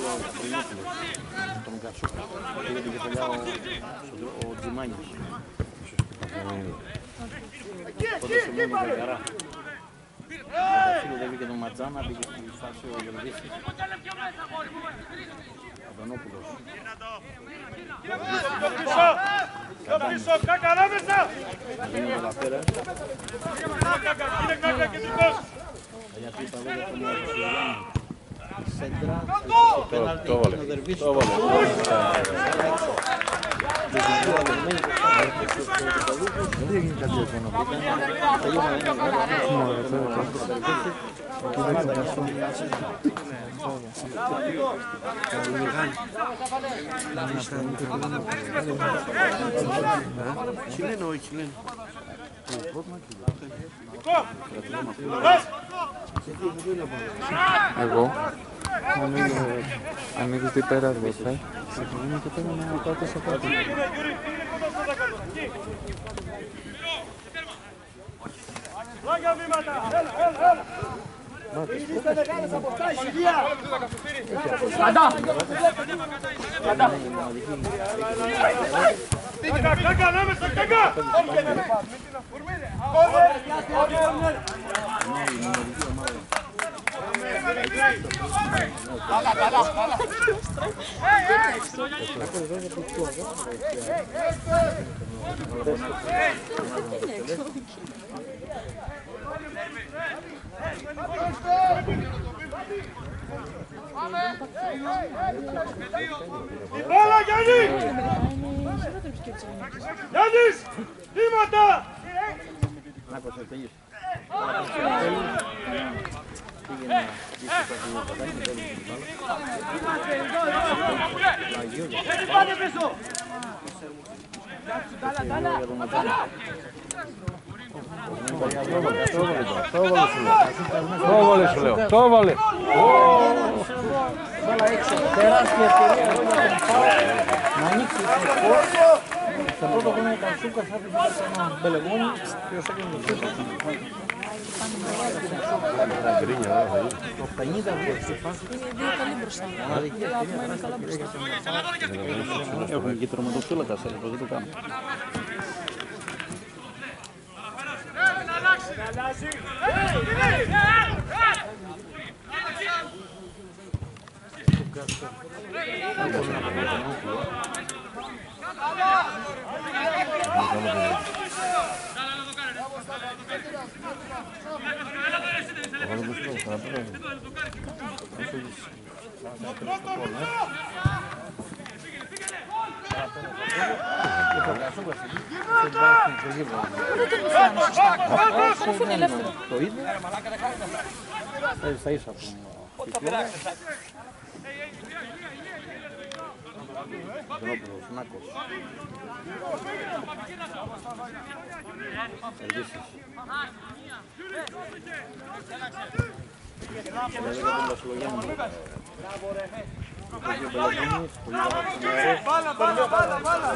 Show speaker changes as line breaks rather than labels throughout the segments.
τον Κατσούκα. Πήγε την κεφαλιά ο Τζιμάνιος. Οπότε σε μένει η Βεγγαρά. Ο φίλο δεν βγήκε τον Ματζάνα, πήγε στη φάση ο Γελβίσης. Ο Δανόπουλος. Δίνει ο Λαπέρα. Γιατί είπα βέβαια τον Μαργοσιογιάννη. Σέντρα, το πέναλτι, ο Δερβίσης. Το βάλε. Δεν έγινε κάτι τέτοιο. Chileno, chileno.
Εγώ ανοίγεις την πέρα του βοηθάει. Ξεκινάμε και πέρα να πάτε σε κάτι.
Λόγια βήματα! Είστε μεγάλες αποστάσεις, υγεία! Κατά! Κατά! Κάκα, ανάμεσα, κάκα! Όλα, Γιάννη! Γιάννης! Βήματα!
Το βάλε σου λέω, το βάλε.
Βάλα έξω, τεράστια ευκαιρία να ανοίξει το σκορ. Στο πρώτο χρόνο ο Κατσούκας άφησε ένα μπελεγόνι και ο Σέκος το πίσω. Το 50 βγήκε στη φάση. Μοναδική ευκαιρία. Έχουν και τροματοφύλακα, δεν το κάνουν. Το είδε. Στα ίσα του Δρόπουλος, Νάκος. Ερβίσης. Λέγεται τον Βασιλογιάννη.
Μπάλα, μπάλα, μπάλα, μπάλα!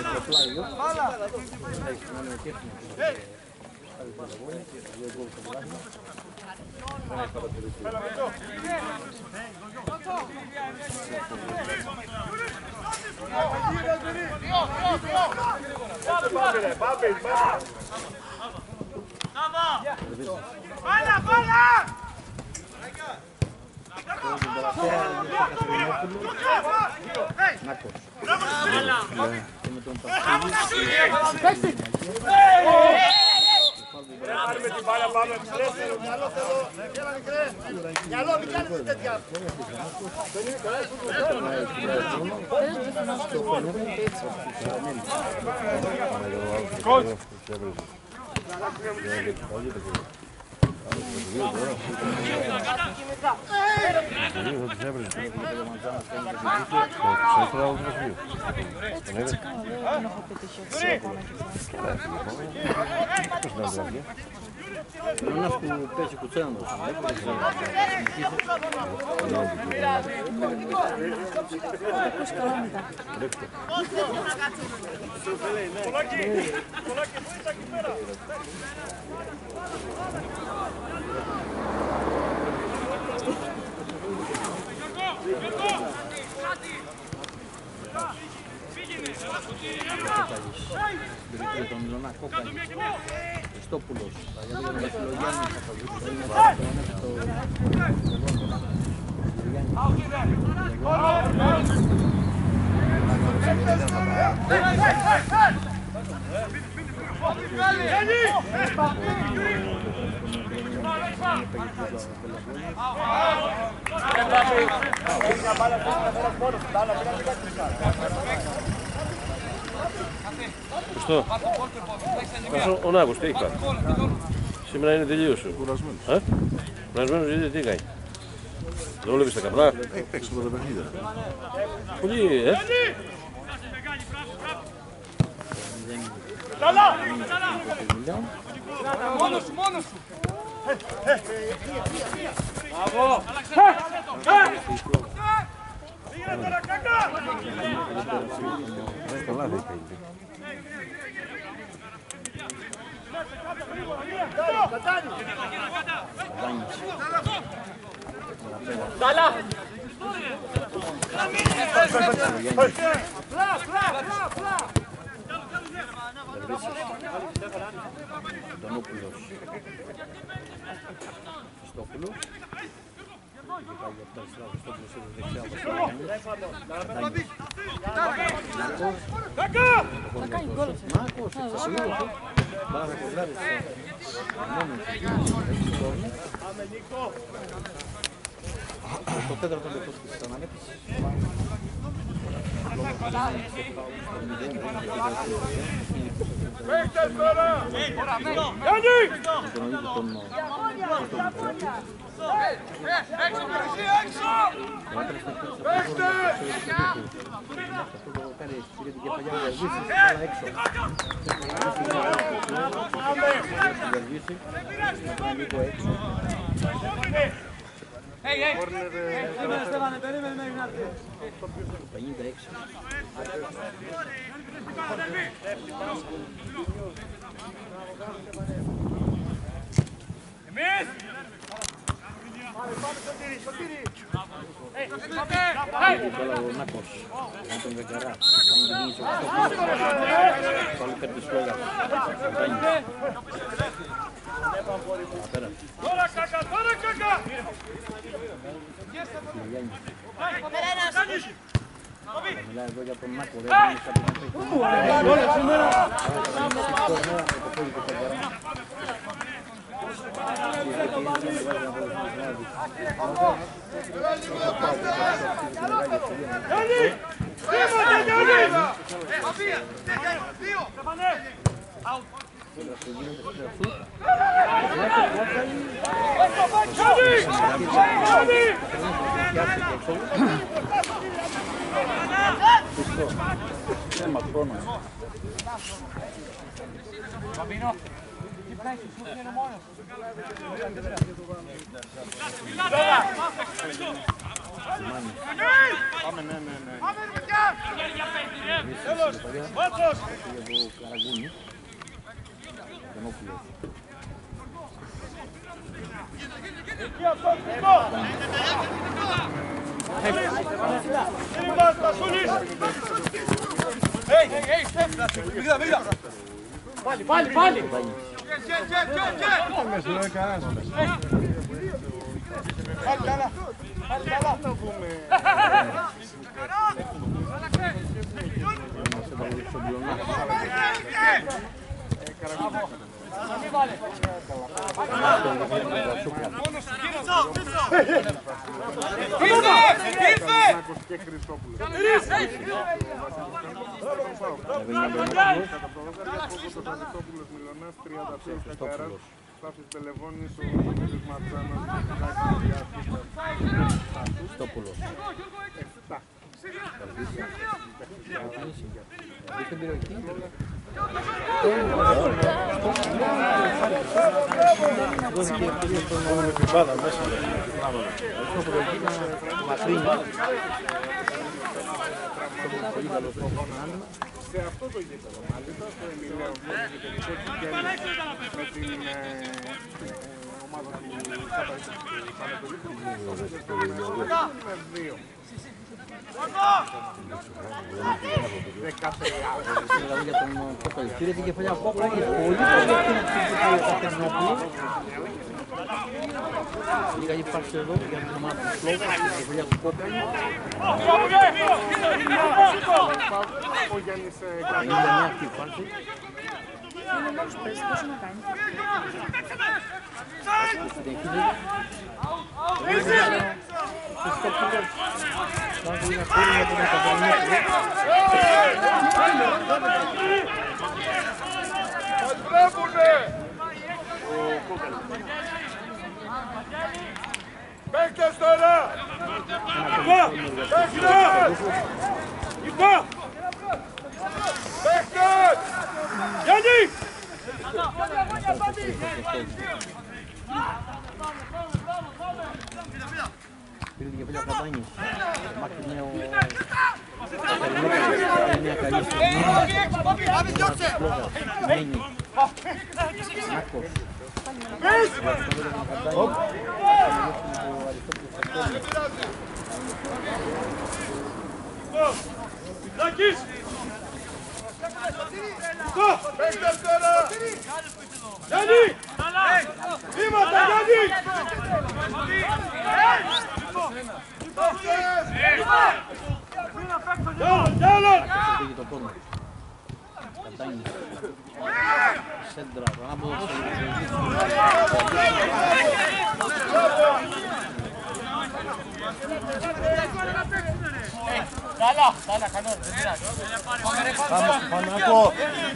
Μπάλα, μπάλα!
Νάκος.
Πάρουμε την μπάλα, πάμε. Μυαλό, μην κάνετε τέτοια.
Ένας που πέσει κουτσένα το
Τον Μιλωνά Κόκαλης, Χριστόπουλος, γιατί τον Βασιλογιάννη θα το δείξει,
Χριστό, ο Νάκος τι έχει κάνει. Σήμερα είναι τελείως. Κουρασμένος. Κουρασμένος γιατί τι κάνει. Δεν βλέπεις τα καπνά.
Έχει παίξει το παιχνίδι.
Πολύ,
Μόνος σου, μόνος σου. Πήγαινε τώρα κακά.
καλά δεν έχει. Αντωνόπουλος, Χριστόπουλος, το τέταρτο λεπτό της ανάληψης.
Παίχτες τώρα! Γιάννη! Έξω! Εμείς!
Τώρα ο Νάκος, με τον Βεγγαρά, κάνει την κίνηση ο πάλι παίρνει σλόγια.
Τώρα κακά, τώρα κακά!
Μιλάει εδώ για τον Νάκο, δεν είναι κάτι να
Γιάννη! Στρίβατε Γιάννη!
θέμα χρόνου.
Πάμε, ναι. Πάμε, παιδιά! Τέλος! Μάτσος!
Καραγκούνι. Αντωνόπουλος.
Εκεί αυτό, Χριστό! Είναι μας, Τασούλης! Πάλι!
Χριστόπουλος.
Σε αυτό το γήπεδο, μάλιστα, στο Εμιλέο, με την ομάδα του Πανατολικού, με 2.
Δηλαδή για τον Κόκαλη. Πήρε την κεφαλιά ο Κόκαλης, πολύ καλή αυτή να ψηφίσει ο Κατερνόπουλος. Λίγα υπάρξει εδώ για την ομάδα του Φλόγα, την κεφαλιά του Κόκαλη.
Ο Γιάννης
Είναι μια αυτή υπάρξη.
Είναι μόνος που παίζει, πόσο να κάνει.
Μας βλέπουνε! Παίκτες τώρα! Παίκτες! Υπά! Παίκτες! Γιάννη!
Πήρε την κεφαλιά ο Κατάνης. Μάχτηκε ο μια καλή στιγμή. Μένει. Νάκος.
Ζάκης! Παίκτες τώρα! Γιάννη! Βήματα Γιάννη! Γιάννη!
Πήγε το πόνο. Κατάνης. Σέντρα. Ανάποδος.
Καλά, κανόν, δεν πειράζει. Πάμε, Νάκο.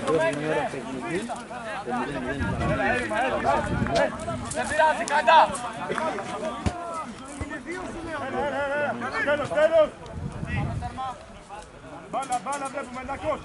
Δεν πειράζει, κατά. Τέλος. Μπάλα βλέπουμε, Νάκος.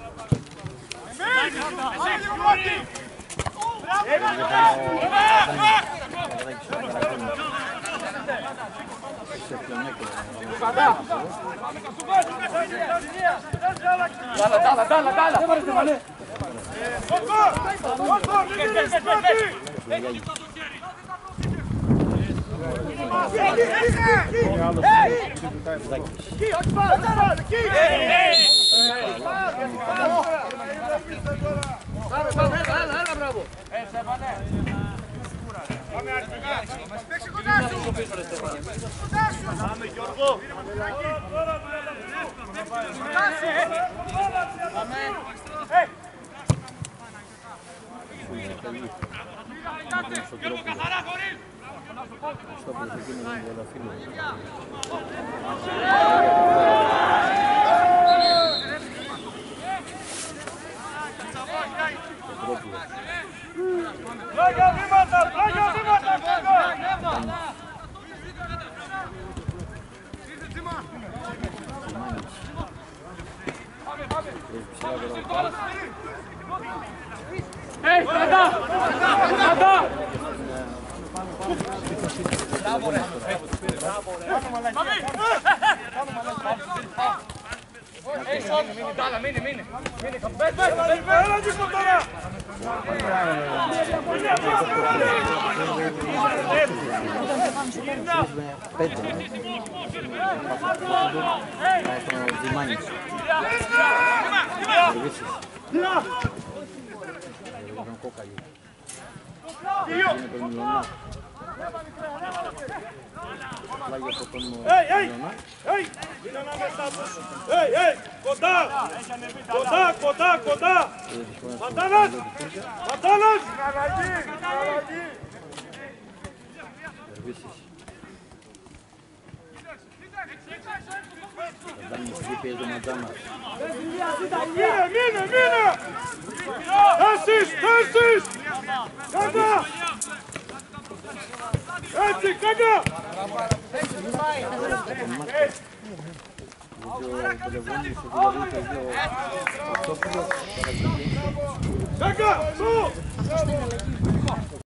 Πάμε Γιώργο! Γιώργο καθαρά χωρίς! Πλάγια βήματα! Κοντά! Ματάνας! Αλλαγή! Μείνε! Θέσεις! Κάνα! Έτσι, κάνα! Κάκα! Σου!